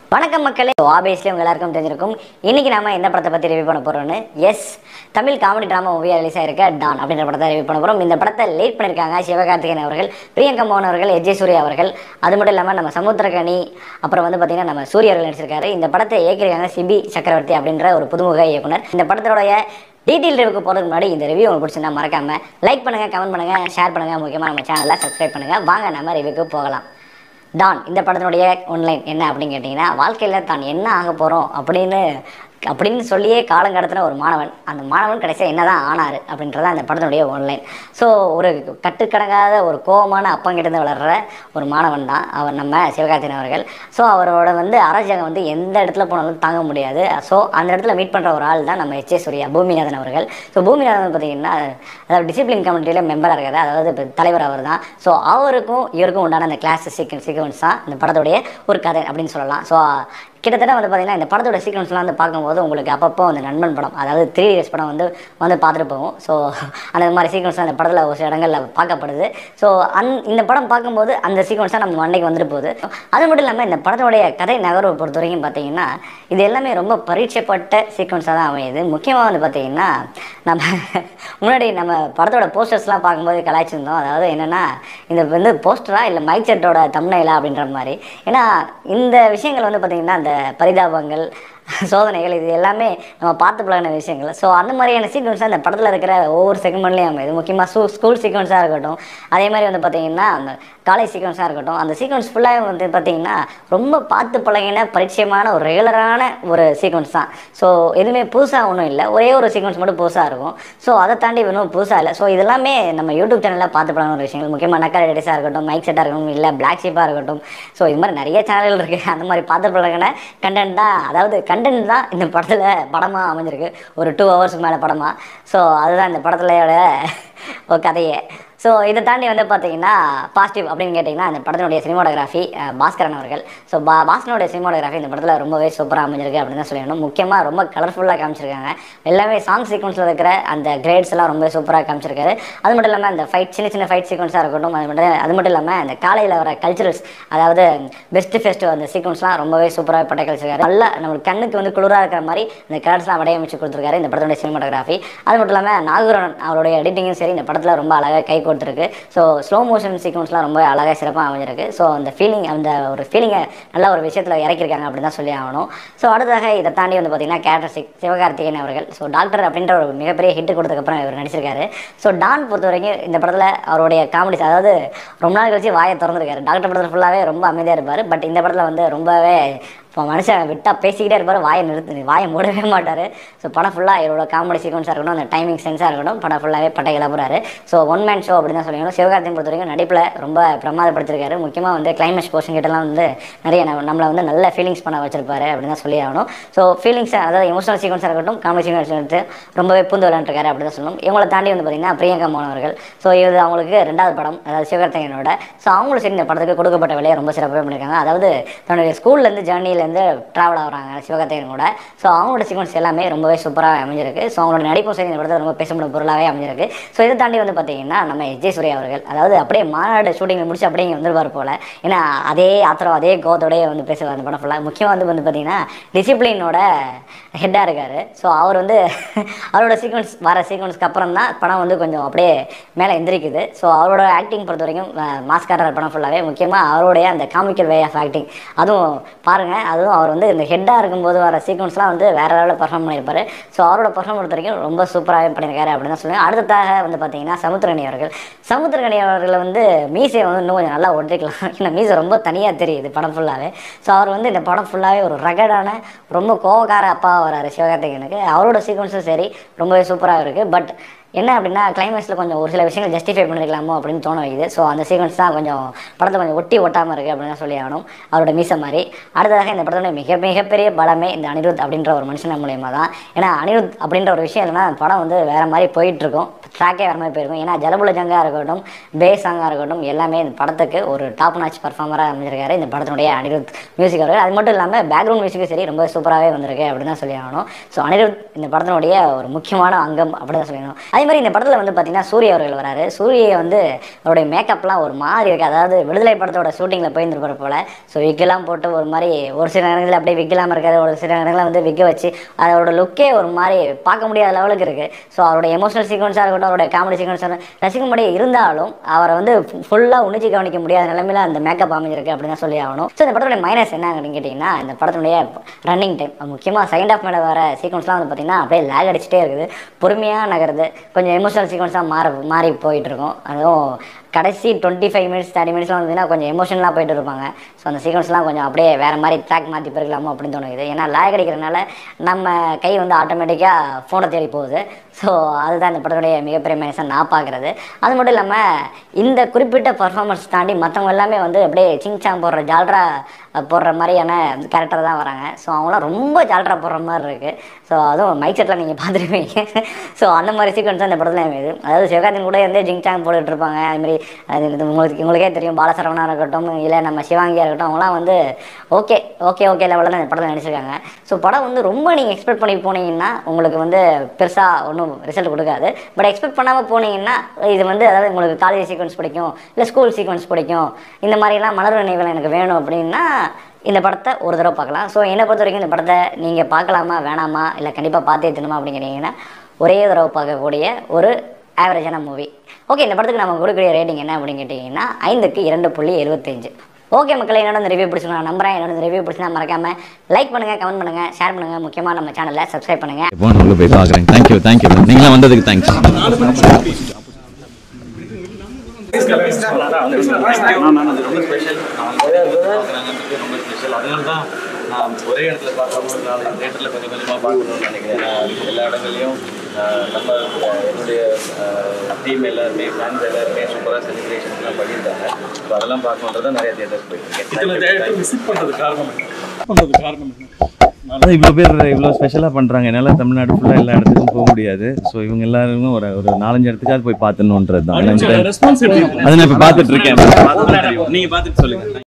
வணக்கம் மக்களே. ஆப்வியஸ்லி உங்க எல்லாருக்கும் தெரிஞ்சிருக்கும். இன்னைக்கு நாம எந்த படத்தை பத்தி ரிவ்யூ பண்ண போறோம்னு. எஸ், தமிழ் காமெடி டிராமா மூவியா ரிலீஸ் ஆயிருக்க டான் அப்படின்ற படத்தை ரிவ்யூ பண்ண போறோம். இந்த படத்தை லீட் பண்ணிருக்காங்க சிவ கார்த்திகேயன் அவர்கள், பிரியங்கா மோகன் அவர்கள், சூர்யா அவர்கள். அது மட்டும் இல்லாம நம்ம சமுத்திரகனி, அப்புறம் வந்து பாத்தீங்கன்னா நம்ம சூர்யா அவர்கள் நடிச்சிருக்காரு. இந்த படத்தை இயக்கியிருக்காங்க சிபி சக்கரவர்த்தி அப்படின்ற ஒரு புதுமுக இயக்குனர். இந்த படத்தோடைய டீட்டெயில் ரிவ்யூக்கு போகிறதுக்கு முன்னாடி இந்த ரிவ்யூ உங்களுக்கு பிடிச்சிருந்தா மறக்காம லைக் பண்ணுங்க, கமெண்ட் பண்ணுங்க, ஷேர் பண்ணுங்க, முக்கியமாக நம்ம சேனலை சப்ஸ்கிரைப் பண்ணுங்க. வாங்க நம்ம ரிவ்யூக்கு போகலாம். டான் இந்த படத்தினுடைய ஒன்லைன் என்ன அப்படின்னு கேட்டிங்கன்னா, வாழ்க்கையில் தான் என்ன ஆக போகிறோம் அப்படின்னு சொல்லியே காலம் கடத்தின ஒரு மாணவன், அந்த மாணவன் கடைசியாக என்ன தான் ஆனார் அப்படின்றத அந்த படத்தினுடைய ஒன்லைன். ஸோ ஒரு கட்டுக்கடங்காத ஒரு கோபமான அப்பங்கிட்டேருந்து வளர்கிற ஒரு மாணவன் தான் அவர் நம்ம சிவகார்த்திகேயன் அவர்கள். ஸோ அவரோட அராஜகம் எந்த இடத்துல போனாலும் தாங்க முடியாது. ஸோ அந்த இடத்துல மீட் பண்ணுற ஒரு ஆள் தான் நம்ம சூர்யா, பூமிநாதன் அவர்கள். ஸோ பூமிநாதன் பார்த்தீங்கன்னா, அதாவது டிசிப்ளின் கமிட்டியில் மெம்பராக இருக்காரு, அதாவது இப்போ தலைவர் அவர் தான். ஸோ அவருக்கும் இவருக்கும் உண்டான அந்த கிளாஸ் சீக்வன்ஸ் தான் இந்த படத்துடைய ஒரு கதை அப்படின்னு சொல்லலாம். ஸோ கிட்டத்தட்ட பார்த்தீங்கன்னா இந்த படத்தோட சீக்வன்ஸ்லாம் பார்க்கும்போது உங்களுக்கு அப்பப்போ அந்த நண்பன் படம், அதாவது 3 இயர்ஸ் படம் பார்த்துட்டு போகும். ஸோ அந்த மாதிரி சீக்வன்ஸ்லாம் இந்த படத்தில் ஒரு சில இடங்களில் பார்க்கப்படுது. ஸோ இந்த படம் பார்க்கும்போது அந்த சீக்வன்ஸாக நம்ம அன்னைக்கு வந்துட்டு போகுது. அது மட்டும் இல்லாமல் இந்த படத்தோடைய கதை நகர்வை பொறுத்த வரைக்கும் பார்த்தீங்கன்னா, இது எல்லாமே ரொம்ப பரீட்சைப்பட்ட சீக்வன்ஸாக தான் அமையுது. முக்கியமாக பார்த்தீங்கன்னா, நம்ம முன்னாடி நம்ம படத்தோட போஸ்டர்ஸ்லாம் பார்க்கும்போது கலாய்ச்சிருந்தோம். அதாவது என்னென்னா, இந்த போஸ்டரா இல்லை மைக் செட்டோட தம்ப்நெயிலா அப்படின்ற மாதிரி. ஏன்னா இந்த விஷயங்கள் பார்த்தீங்கன்னா, அந்த பரிதாபங்கள், சோதனைகள், இது எல்லாமே நம்ம பார்த்து பழகின விஷயங்கள். ஸோ அந்த மாதிரியான சீக்வன்ஸாக அந்த படத்தில் இருக்கிற ஒவ்வொரு செக்மெண்ட்லேயும் அமையுது. முக்கியமாக ஸ்கூல் சீக்வன்ஸாக இருக்கட்டும், அதே மாதிரி பார்த்தீங்கன்னா அந்த காலேஜ் சீக்வன்ஸாக இருக்கட்டும், அந்த சீக்வன்ஸ் ஃபுல்லாக பார்த்தீங்கன்னா ரொம்ப பார்த்து பழகின பரிச்சயமான ஒரு ரெகுலரான ஒரு சீக்வன்ஸ் தான். ஸோ எதுவுமே புதுசாக ஒன்றும் இல்லை, ஒரே ஒரு சீக்வன்ஸ் மட்டும் புதுசாக இருக்கும். ஸோ அதை தாண்டி இன்னும் புதுசாக இல்லை. ஸோ இதெல்லாமே நம்ம யூடியூப் சேனலில் பார்த்து பழகின ஒரு விஷயங்கள். முக்கியமாக நக்கா டேடிஸாக இருக்கட்டும், மைக் செட்டாக இருக்கட்டும், இல்லை பிளாக் ஷீப்பாக இருக்கட்டும். ஸோ இது மாதிரி நிறைய சேனல்கள் இருக்குது. அந்த மாதிரி பார்த்து பழகின கண்டென்ட் தான், அதாவது கண்டென்ட் தான் இந்த படத்தில் படமாக அமைஞ்சிருக்கு. ஒரு 2 ஹவர்ஸ்க்கு மேலே படமாக. ஸோ அதுதான் இந்த படத்துலையோட ஒரு கதையே. ஸோ இதை தாண்டி பார்த்தீங்கன்னா பாசிட்டிவ் அப்படின்னு கேட்டிங்கன்னா, அந்த படத்தினுடைய சினிமாட்டோகிராஃபி பாஸ்கரன் அவர்கள். ஸோ பாஸ்கரனுடைய சினிமாட்டோகிராஃபி இந்த படத்தில் ரொம்பவே சூப்பராக அமைஞ்சிருக்கு அப்படின்னு தான் சொல்லணும். முக்கியமாக ரொம்ப கலர்ஃபுல்லாக காமிச்சிருக்காங்க. எல்லாமே சாங் சீக்வன்ஸில் இருக்கிற அந்த கிரேட்ஸ் எல்லாம் ரொம்ப சூப்பராக காமிச்சிருக்காரு. அது மட்டும் இல்லாமல் அந்த சின்ன ஃபைட் சீக்வன்ஸாக இருக்கட்டும், அது மட்டும் இல்லாமல் அந்த காலையில் வர கல்ச்சுரல்ஸ், அதாவது பெஸ்ட் ஃபெஸ்ட் அந்த சீக்வன்ஸ்லாம் ரொம்பவே சூப்பராக பட்ட கழிச்சிருக்காரு. நல்லா நம்மளுக்கு கண்ணுக்கு குளிராக இருக்கிற மாதிரி இந்த கலர்ஸ்லாம் வடிவமைச்சு கொடுத்துருக்காரு இந்த படத்துடைய சினிமாட்டோகிராஃபி. அது மட்டும் இல்லாமல் நாகூரன் அவருடைய எடிட்டிங்கும் சரி இந்த படத்தில் ரொம்ப அழகாக கை கொடுத்துருக்கு. ஸோ ஸ்லோ மோஷன் சீக்வன்ஸ்லாம் ரொம்ப அழகாக சிறப்பாக அமைஞ்சிருக்கு. ஸோ அந்த ஒரு ஃபீலிங்கை நல்ல ஒரு விஷயத்தில் இறக்கியிருக்காங்க அப்படின்னு தான் சொல்லி ஆகணும். ஸோ அடுத்ததாக இதை தாண்டி பார்த்தீங்கன்னா கேரக்டர் சிவகார்த்திகேயன் அவர்கள். ஸோ டாக்டர் அப்படின்ற ஒரு மிகப்பெரிய ஹிட் கொடுத்ததுக்கப்புறம் இவர் நடிச்சிருக்காரு. ஸோ டான் பொறுத்த வரைக்கும் இந்த படத்தில் அவருடைய காமெடிஸ், அதாவது ரொம்ப நாள் கழிச்சு வாயை திறந்துருக்காரு. டாக்டர் படத்தில் ஃபுல்லாகவே ரொம்ப அமைதியாக இருப்பார். பட் இந்த படத்தில் ரொம்பவே இப்போ மனுஷன் விட்டால் பேசிக்கிட்டே இருப்பார், வாயை மூடவே மாட்டார். ஸோ படம் ஃபுல்லாக இவரோட காமெடி சீக்வன்ஸாக இருக்கட்டும், அந்த டைமிங் சென்ஸாக இருக்கட்டும், படம் ஃபுல்லாகவே பட்டை கிளப்புறாரு. ஸோ ஒன் மேன் ஷோ அப்படின்னு தான் சொல்லணும். சிவகார்த்திகேயன் பொறுத்த வரைக்கும் நடிப்பில் ரொம்ப பிரமாதப்படுத்திருக்காரு. முக்கியமாக கிளைமேக்ஸ் போர்ஷன் கிட்டலாம் நிறைய நம்மளை நல்ல ஃபீலிங்ஸ் பண்ண வச்சிருப்பாரு அப்படின்னு தான் சொல்லி ஆகணும். ஸோ ஃபீலிங்ஸ், அதாவது எமோஷனல் சீக்வன்ஸாக இருக்கட்டும், காமெடி சீக்வன்ஸ் ரொம்பவே பூந்து விளையாண்டுருக்காரு அப்படின்னு தான் சொல்லணும். இவங்களை தாண்டி பார்த்தீங்கன்னா பிரியங்கா மோகன் அவர்கள். ஸோ இது அவங்களுக்கு 2வது படம், அதாவது சிவகார்த்திகேயனோட. ஸோ அவங்களும் சரி இந்த படத்துக்கு கொடுக்கப்பட்ட வேலையை ரொம்ப சிறப்பாக பண்ணியிருக்காங்க. அதாவது தன்னுடைய ஸ்கூல்லேருந்து ஜேர்னிலேருந்து ட்ராவல் ஆகிறாங்க சிவகார்த்திகேயன் கூட. ஸோ அவங்களோட சீக்வன்ஸ் எல்லாமே ரொம்பவே சூப்பராக அமைஞ்சிருக்கு. ஸோ அவங்களோட நடிப்பும் சரி இந்த படத்தில் ரொம்ப பேசப்படும் பொருளாகவே அமைஞ்சிருக்கு. ஸோ இதை தாண்டி பார்த்தீங்கன்னா நம்ம சூர்யா அவர்கள், அதாவது அப்படியே மாநாடு ஷூட்டிங் முடிச்சு அப்படியே இங்கே வந்துருவார் போல். ஏன்னா அதே ஆத்திரம் அதே கோத்தோடய பேசுவார் அந்த படம் ஃபுல்லாக. முக்கியமாக பார்த்தீங்கன்னா டிசிப்ளினோட ஹெட்டாக இருக்கார். ஸோ அவர் அவரோட சீக்வன்ஸ்க்கு அப்புறம் தான் படம் கொஞ்சம் அப்படியே மேலே எந்திரிக்குது. ஸோ அவரோட ஆக்டிங் பொறுத்த வரைக்கும் மாஸ்காரர் படம் ஃபுல்லாகவே. முக்கியமாக அவருடைய அந்த காமிக்கல் வே ஆஃப் ஆக்டிங், அதுவும் பாருங்கள். அதுவும் அவர் இந்த ஹெட்டாக இருக்கும்போது வர சீக்வன்ஸ்லாம் வேறு லெவலில் பர்ஃபார்ம் பண்ணியிருப்பார். ஸோ அவரோட பர்ஃபார்ம் பொறுத்த வரைக்கும் ரொம்ப சூப்பராகவே பண்ணியிருக்காரு அப்படின்னு தான் சொல்லுவேன். அடுத்ததாக பார்த்தீங்கன்னா சமுத்திரகனி அவர்கள் மீசை இன்னும் கொஞ்சம் நல்லா ஒட்டிக்கலாம். ஏன்னா மீசை ரொம்ப தனியாக தெரியுது படம் ஃபுல்லாகவே. ஸோ அவர் இந்த படம் ஃபுல்லாகவே ஒரு ரகடான ரொம்ப கோவக்கார அப்பாவாக வராரு சிவகார்த்திகேயனுக்கு. அவரோட சீக்வன்ஸும் சரி ரொம்பவே சூப்பராக இருக்குது. பட் என்ன அப்படின்னா கிளைமேக்ஸில் கொஞ்சம் ஒரு சில விஷயங்கள் ஜஸ்டிஃபை பண்ணிருக்கலாமோ அப்படின்னு தோண வைக்குது. ஸோ அந்த சீக்வன்ஸ் தான் கொஞ்சம் படத்தை கொஞ்சம் ஒட்டாமல் இருக்குது அப்படின்னு தான் சொல்லி ஆகணும், அவரோட மீசை மாதிரி. அடுத்ததாக இந்த படத்தோட மிகப்பெரிய பலமே இந்த அனிருத் அப்படின்ற ஒரு மனுஷன் மூலியமாக தான். ஏன்னா அனிருத் அப்படின்ற ஒரு விஷயம் இல்லைன்னா படம் வேறு மாதிரி போயிட்டுருக்கும், ட்ராக்கே வேறு மாதிரி போயிருக்கும். ஏன்னா ஜலபுல ஜங்காக இருக்கட்டும், பேஸ் சாங்காக இருக்கட்டும், எல்லாமே இந்த படத்துக்கு ஒரு டாப் நாச் பர்ஃபார்மராக அமைஞ்சிருக்காரு இந்த படத்தினுடைய அனிருத் மியூசிக் அவர்கள். அது மட்டும் இல்லாமல் பேக்ரவுண்ட் மியூசிக்கும் சரி ரொம்ப சூப்பராகவே வந்திருக்கு அப்படின்னு தான் சொல்லி ஆகணும். ஸோ அனிருத் இந்த படத்தினுடைய ஒரு முக்கியமான அங்கம் அப்படின்னு தான் சொல்லணும். அதே மாதிரி இந்த படத்தில் வந்து பார்த்தீங்கன்னா சூர்யா அவர்கள் வராரு. சூரிய வந்து அவருடைய மேக்கப்லாம் ஒரு மாதிரி இருக்குது. அதாவது விடுதலை படத்தோட ஷூட்டிங்கில் போயிருந்துருப்பார் போல். ஸோ விக்கெல்லாம் போட்டு ஒரு மாதிரி ஒரு சில நேரங்களில் அப்படியே விக்கெல்லாம் இருக்காது, ஒரு சில நேரங்களில் வந்து விக்க வச்சு அதோட லுக்கே ஒரு மாதிரி பார்க்க முடியாத லெவலுக்கு இருக்குது. ஸோ அவருடைய எமோஷனல் சீக்வன்ஸாக இருக்கட்டும், அவருடைய காமெடி சீக்வன்ஸாக ரசிக்கும்படியே இருந்தாலும் அவரை வந்து ஃபுல்லாக உணிச்சு கவனிக்க முடியாத நிலைமையில் அந்த மேக்கப் அமைஞ்சிருக்கு அப்படின்னு தான் சொல்லி ஆகணும். ஸோ இந்த படத்துடைய மைனஸ் என்ன அப்படின்னு கேட்டிங்கன்னா, இந்த படத்துடைய ரன்னிங் டைம், முக்கியமாக செகண்ட் ஹாஃப் மேலே வர சீக்வன்ஸ்லாம் வந்து பார்த்திங்கன்னா அப்படியே லேக் அடிச்சுட்டே இருக்குது. பொறுமையாக நகருது, கொஞ்சம் எமோஷனல் சீக்வன்ஸாக மாறி போயிட்டுருக்கும். அதுவும் கடைசி 25 மினிட்ஸ் 30 மினிட்ஸ்லாம் வந்ததுன்னா கொஞ்சம் எமோஷனலாக போயிட்டு இருப்பாங்க. ஸோ அந்த சீக்வன்ஸ்லாம் கொஞ்சம் அப்படியே வேறு மாதிரி ட்ராக் மாற்றி போயிருக்கலாமோ அப்படின்னு தோணுது. ஏன்னா லேக் அடிக்கிறதுனால நம்ம கை வந்து ஆட்டோமேட்டிக்காக ஃபோனை தேடி போகுது. ஸோ அதுதான் இந்த படத்துடைய மிகப்பெரிய மைனஸாக நான் பார்க்குறது. அது மட்டும் இல்லாமல் இந்த குறிப்பிட்ட பர்ஃபார்மன்ஸ் தாண்டி மற்றவங்க எல்லாமே வந்து அப்படியே சிங்சாங் போடுற ஜால்ரா போடுற மாதிரியான கேரக்டர் தான் வராங்க. ஸோ அவங்களாம் ரொம்ப ஜால்ரா போடுற மாதிரி இருக்குது. ஸோ அதுவும் மைக் செட்டில் நீங்கள் பார்த்துருப்பீங்க. ஸோ அந்த மாதிரி சீக்வன்ஸ் தான் இந்த படத்தில் அமையுது. அதாவது சிவகார்த்திகேயன் கூட வந்து ஜிங்சாங் போட்டுட்ருப்பாங்க. அதுமாதிரி உங்களுக்கே தெரியும், பாலசரவணாக இருக்கட்டும், இல்லை நம்ம சிவாங்கியாக இருக்கட்டும், அவங்களாம் வந்து ஓகே லெவலில் தான் இந்த படத்தில் நடிச்சிருக்காங்க. ஸோ படம் வந்து ரொம்ப நீங்கள் எக்ஸ்பெக்ட் பண்ணி போனீங்கன்னா உங்களுக்கு வந்து பெருசாக ஒன்றும் ரிசல்ட் கொடுக்காது. பட் எக்ஸ்பெக்ட் பண்ணாமல் போனீங்கன்னா இது வந்து அதாவது உங்களுக்கு காலேஜ் சீக்வன்ஸ் பிடிக்கும், இல்லை ஸ்கூல் சீக்வன்ஸ் பிடிக்கும், இந்த மாதிரிலாம் மலர் நினைவுகள் எனக்கு வேணும் அப்படின்னா இந்த படத்தை ஒரு தடவை பார்க்கலாம். ஸோ என்னை பொறுத்த வரைக்கும் இந்த படத்தை நீங்கள் பார்க்கலாமா வேணாமா, இல்லை கண்டிப்பாக பார்த்தே தரணுமா அப்படிங்கிறீங்கன்னா ஒரே தடவை பார்க்கக்கூடிய ஒரு ஆவரேஜான மூவி. ஓகே, இந்த படத்துக்கு நம்ம கொடுக்கக்கூடிய ரேட்டிங் என்ன அப்படின்னு கேட்டிங்கன்னா 5க்கு 2.75. ஓகே மக்களே, என்னோட இந்த ரிவ்யூ பிடிச்சி நான் நம்புறேன். என்னோட இந்த ரிவ்யூ பிடிச்சினா மறக்காமல் லைக் பண்ணுங்கள், கமெண்ட் பண்ணுங்கள், ஷேர் பண்ணுங்கள், முக்கியமாக நம்ம சேனலை சப்ஸ்கிரைப் பண்ணுங்கள். போய் பார்க்குறேன். தேங்க்யூ நீங்களாம் வந்ததுக்கு தேங்க்ஸ். நான் ஒரே இடத்துல பார்க்கும்போது நான் தேட்டரில் கொஞ்சமாக பார்க்கணும்னு நினைக்கிறேன். எல்லா இடங்கள்லையும் நம்ம என்னுடைய டீம் எல்லாருமே ஃபேன்ஸ் எல்லாருமே சூப்பராக செலிப்ரேஷன்ஸ்லாம் பண்ணியிருக்காங்க. ஸோ அதெல்லாம் பார்க்கணுன்றதை நிறைய தேட்டர்ஸ் போயிட்டுருக்கேன். விசிட் பண்ணுறது காரணம் அதான் இவ்வளோ பேர் இவ்வளோ ஸ்பெஷலாக பண்ணுறாங்க. என்னால் தமிழ்நாடு ஃபுல்லாக எல்லா இடத்துக்கும் போக முடியாது. ஸோ இவங்க எல்லாருமே ஒரு 4-5 இடத்துக்காவது போய் பார்த்துணுன்றது தான். அதை நான் இப்போ பார்த்துட்ருக்கேன். நீங்கள் பார்த்துட்டு சொல்லுங்கள்.